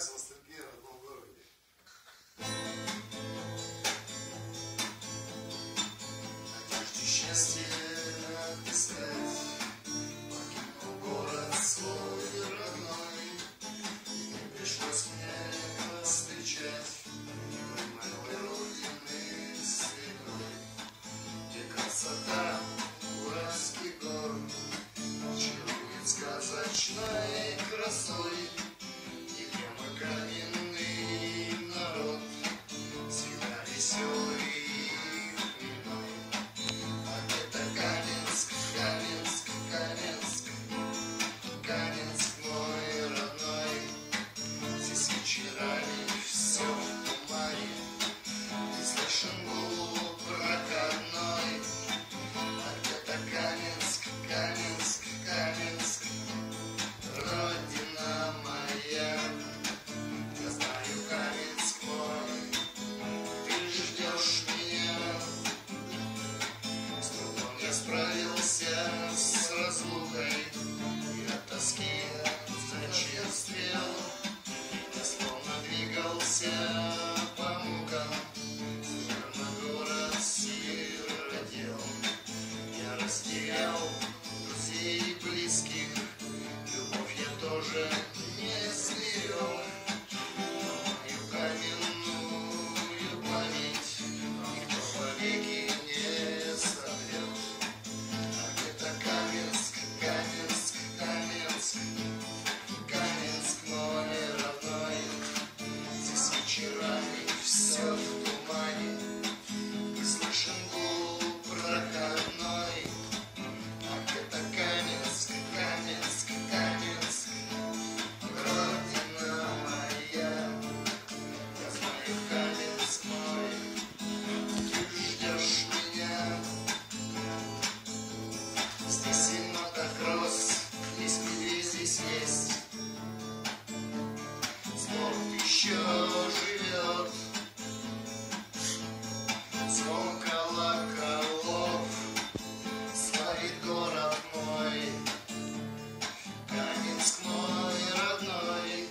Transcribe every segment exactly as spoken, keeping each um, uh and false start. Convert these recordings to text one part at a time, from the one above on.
Называется «Ностальгия в родном городе». Надежде счастье отыскать, покинул город свой родной, и не пришлось мне встречать моей родины святой, где красота уральских гор чарует сказочной красой, и прямо каменный народ всегда веселый и хмельной. А где-то Каменск, Каменск, Каменск, Каменск мой родной, здесь вечерами все в тумане, не слышен гул проходной. А где-то Каменск, Каменск, Каменск, родина моя. Я знаю, Каменск мой, ты ждешь меня. С трудом я справился с разлукой, и от тоски зачерствел. Я словно двигался по мукам, словно город сиротел. Я растерял друзей и близких, любовь я тоже не сберег. Мою каменную память никто повеки не сотрет. А где-то Каменск, Каменск, Каменск, Каменск мой родной, здесь вечерами все в тумане, не слышен гул проходной. А где-то Каменск, Каменск, Каменск, родина моя. Я знаю, Каменск мой, ты ждешь меня. Здесь и мотокросс, здесь медведь, здесь есть спорт еще живет. Звон колоколов славит город мой, Каменск мой родной.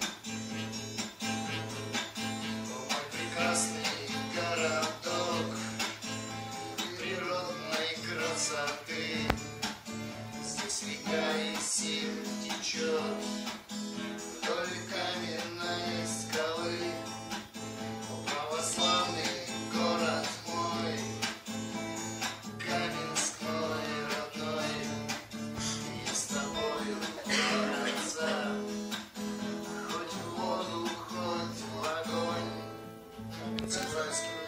О, мой прекрасный городок природной красоты, здесь река и сил течет вдоль каменной скалы. О, православный город мой, Каменск мой родной, я с тобою до конца, хоть в воду, хоть в огонь. Каменск-Уральский.